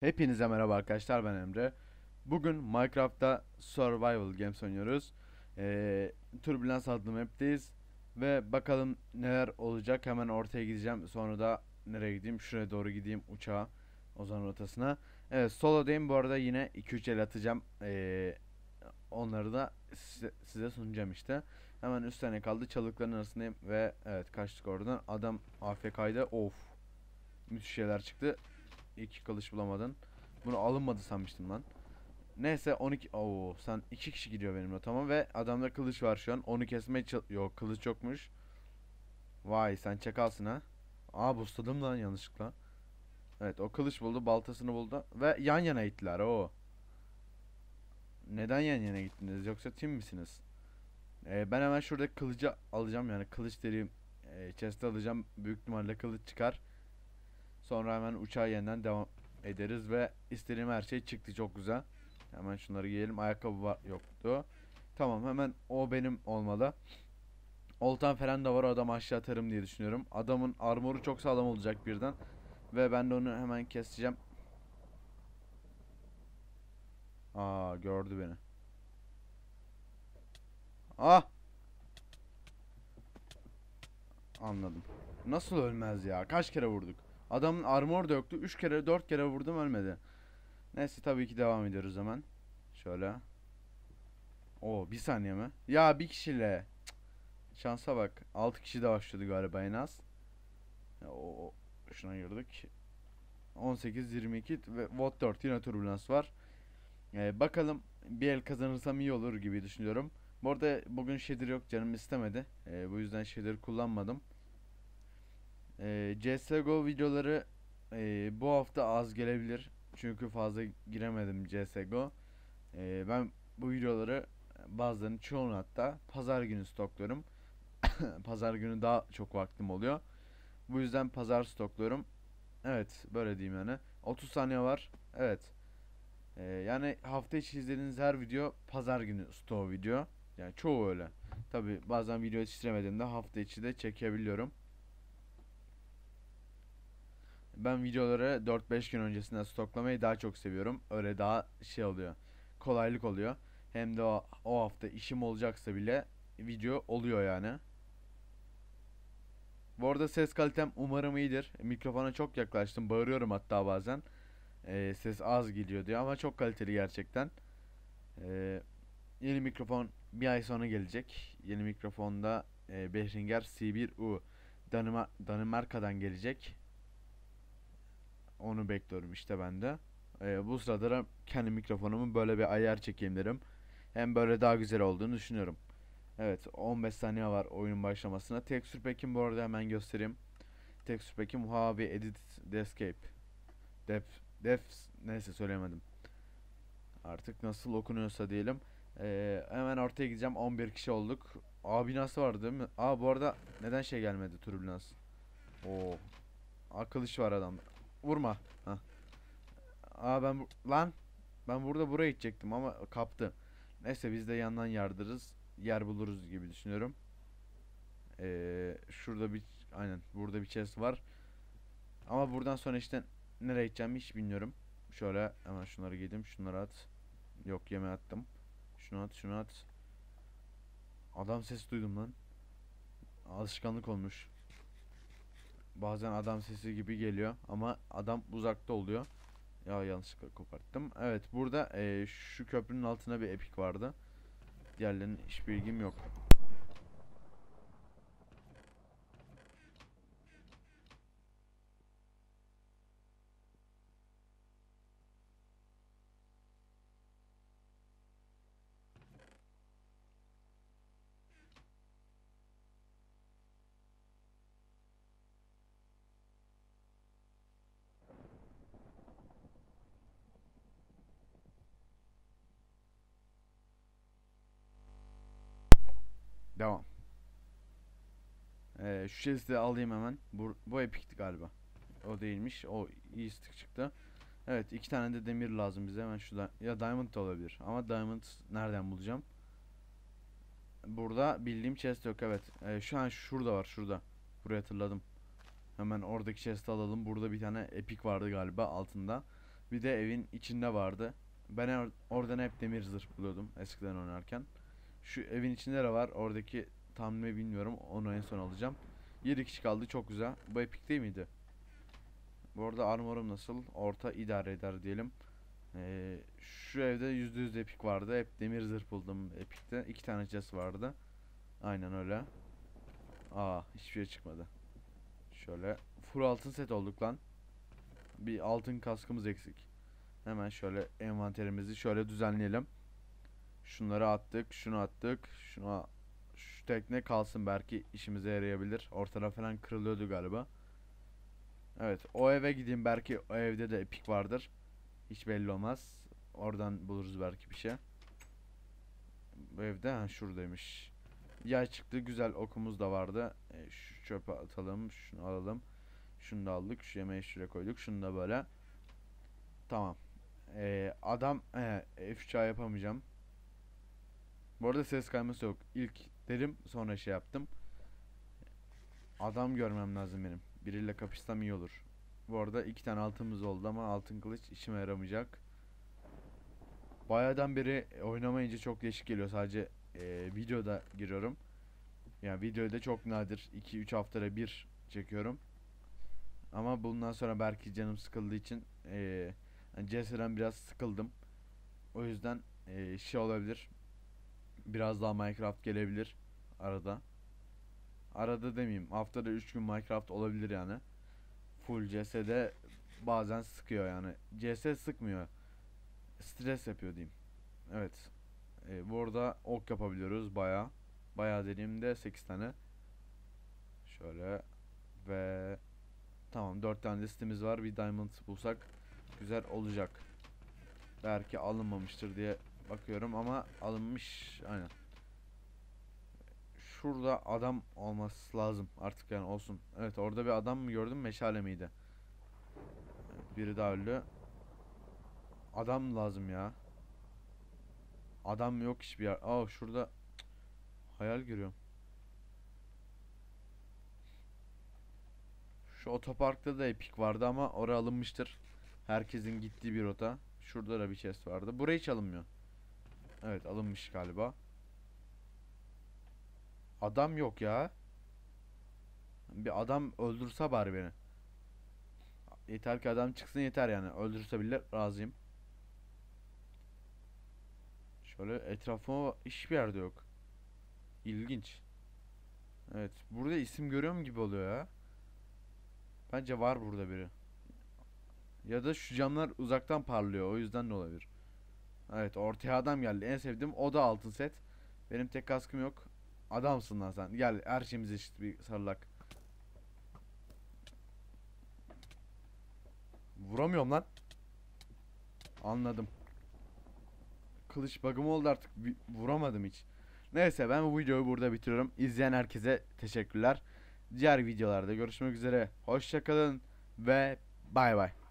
Hepinize merhaba arkadaşlar, ben Emre. Bugün Minecraft'ta Survival Games oynuyoruz. Turbulence adlı map'teyiz. Ve bakalım neler olacak. Hemen ortaya gideceğim. Sonra da nereye gideyim? Şuraya doğru gideyim, uçağa. Ozan rotasına. Evet, solo'dayım bu arada, yine 2-3 el atacağım. Onları da size sunacağım işte. Hemen üst tane kaldı. Çalıkların arasındayım ve evet, kaçtık oradan. Adam AFK'ydı. Of. Müthiş şeyler çıktı. İki kılıç bulamadın. Bunu alınmadı sanmıştım lan. Neyse 12. Oo, sen iki kişi gidiyor benimle, tamam, ve adamda kılıç var şu an. Onu kesmeye yok, kılıç yokmuş. Vay, sen çakalsın ha. Aa, boostladım lan yanlışlıkla. Evet, o kılıç buldu, baltasını buldu ve yan yana gittiler. O. Neden yan yana gittiniz, yoksa team misiniz? Ben hemen şuradaki kılıcı alacağım, yani kılıç dediğim chest'i alacağım. Büyük ihtimalle kılıç çıkar. Sonra hemen uçağa yeniden devam ederiz ve istediğim her şey çıktı, çok güzel. Hemen şunları giyelim. Ayakkabı var, yoktu. Tamam, hemen o benim olmalı. Oltan falan da var, o adamı aşağı atarım diye düşünüyorum. Adamın armoru çok sağlam olacak birden. Ve ben de onu hemen keseceğim. Aa, gördü beni. Ah, anladım. Nasıl ölmez ya? Kaç kere vurduk? Adamın armor da yoktu. 3 kere 4 kere vurdum, ölmedi. Neyse, tabii ki devam ediyoruz hemen. Şöyle. Oo, bir saniye mi? Ya, bir kişiyle. Şansa bak. 6 kişi de başladı galiba en az. O şuna girdik. 18 22 ve VOD 4 yine turbulans var. Bakalım, bir el kazanırsam iyi olur gibi düşünüyorum. Bu arada bugün shader yok, canım istemedi. Bu yüzden shader kullanmadım. CSGO videoları bu hafta az gelebilir. Çünkü fazla giremedim CSGO. Ben bu videoları, bazılarını, çoğunu hatta pazar günü stokluyorum. Pazar günü daha çok vaktim oluyor. Bu yüzden pazar stokluyorum. Evet, böyle diyeyim yani. 30 saniye var. Evet. Yani hafta içi izlediğiniz her video pazar günü stoğu video. Yani çoğu öyle. Tabi bazen video yetiştiremediğimde hafta içi de çekebiliyorum. Ben videoları 4-5 gün öncesinden stoklamayı daha çok seviyorum. Öyle daha şey oluyor. Kolaylık oluyor. Hem de o hafta işim olacaksa bile video oluyor yani. Bu arada ses kalitem umarım iyidir. Mikrofona çok yaklaştım. Bağırıyorum hatta bazen. Ses az geliyor diyor ama çok kaliteli gerçekten. Ee, Yeni mikrofon bir ay sonra gelecek. Yeni mikrofonda Behringer C1U Danimarka'dan gelecek. Onu bekliyorum işte ben de. Bu sırada da kendi mikrofonumu böyle bir ayar çekeyim derim. Hem böyle daha güzel olduğunu düşünüyorum. Evet, 15 saniye var oyunun başlamasına. Texture Pack'im bu arada hemen göstereyim. Texture Pack'im Huawei Edit Descape. Def, Def neyse, söylemedim. Artık nasıl okunuyorsa diyelim. Hemen ortaya gideceğim. 11 kişi olduk. A binası var değil mi? Aa, bu arada neden şey gelmedi, Turbulence? Oo. Akıl işi var adamda. Vurma. Hah. Aa, lan. Ben burada buraya gidecektim ama kaptı. Neyse, biz de yandan yardırırız. Yer buluruz gibi düşünüyorum. Şurada bir, aynen burada bir chest var. Ama buradan sonra işte nereye gideceğimi hiç bilmiyorum. Şöyle hemen şunları giydim. Şunları at. Yok, yeme attım. Şunu at, şunu at. Adam sesi duydum lan. Alışkanlık olmuş. Bazen adam sesi gibi geliyor ama adam uzakta oluyor. Ya, yanlışlıkla koparttım. Evet, burada şu köprünün altına bir epik vardı. Diğerlerinin hiç bilgim yok. Devam. Şu chest'i alayım hemen. Bu epikti galiba. O değilmiş. O iyi stick çıktı. Evet, iki tane de demir lazım bize. Hemen şurada. Ya diamond da olabilir. Ama diamond nereden bulacağım? Burada bildiğim chest yok, evet. Şu an şurada var, şurada. Burayı hatırladım. Hemen oradaki chest'i alalım. Burada bir tane epik vardı galiba altında. Bir de evin içinde vardı. Ben oradan hep demir zırh buluyordum eskiden oynarken. Şu evin içinde de var. Oradaki tam ne bilmiyorum. Onu en son alacağım. 7 kişi kaldı. Çok güzel. Bu epik değil miydi? Bu arada armorum nasıl? Orta idare eder diyelim. Şu evde %100 epik vardı. Hep demir zırh buldum epikte. 2 tane chest vardı. Aynen öyle. Hiçbir şey çıkmadı. Şöyle full altın set olduk lan. Bir altın kaskımız eksik. Hemen şöyle envanterimizi şöyle düzenleyelim. Şunları attık, şunu attık. Şu tekne kalsın, belki işimize yarayabilir. Ortada falan kırılıyordu galiba. Evet, o eve gideyim, belki o evde de epik vardır. Hiç belli olmaz. Oradan buluruz belki bir şey. Bu evde şuradaymış. Yay çıktı, güzel, okumuz da vardı. Şu çöpe atalım, şunu alalım. Şunu da aldık, şu yemeği şuraya koyduk. Şunu da böyle. Tamam. Adam F3 yapamayacağım. Bu arada ses kayması yok. İlk dedim, sonra şey yaptım. Adam görmem lazım benim. Biriyle kapışsam iyi olur. Bu arada 2 tane altımız oldu ama altın kılıç işime yaramayacak. Bayağıdan beri oynamayınca çok değişik geliyor. Sadece videoda giriyorum. Yani videoda çok nadir 2-3 haftada bir çekiyorum. Ama bundan sonra belki canım sıkıldığı için yani CS'den biraz sıkıldım. O yüzden şey olabilir. Biraz daha Minecraft gelebilir arada. Arada demeyeyim, haftada 3 gün Minecraft olabilir yani. Full CS'de bazen sıkıyor yani. CS sıkmıyor. Stres yapıyor diyeyim. Evet. Bu arada ok yapabiliyoruz baya. Baya dediğimde 8 tane. Şöyle ve tamam, 4 tane listemiz var. Bir diamond bulsak güzel olacak. Belki alınmamıştır diye bakıyorum ama alınmış aynen. Şurada adam olması lazım artık, yani olsun. Evet, orada bir adam mı gördüm, meşale miydi? Evet, biri daha öldü. Adam lazım ya. Adam yok hiçbir yer. Şurada hayal görüyorum. Şu otoparkta da epik vardı ama oraya alınmıştır. Herkesin gittiği bir rota. Şurada da bir chest vardı. Buraya hiç alınmıyor. Evet, alınmış galiba. Adam yok ya. Bir adam öldürse bari beni. Yeter ki adam çıksın, yeter yani. Öldürse bile razıyım. Şöyle etrafıma, hiçbir yerde yok. İlginç. Evet, burada isim görüyorum gibi oluyor ya. Bence var burada biri. Ya da şu camlar uzaktan parlıyor, o yüzden de olabilir. Evet, ortaya adam geldi. En sevdiğim o da altın set. Benim tek kaskım yok. Adamsın lan sen. Gel, her şeyimiz eşit, bir sarılak. Vuramıyorum lan. Anladım. Kılıç bug'ım oldu artık. Vuramadım hiç. Neyse, ben bu videoyu burada bitiriyorum. İzleyen herkese teşekkürler. Diğer videolarda görüşmek üzere. Hoşça kalın ve bay bay.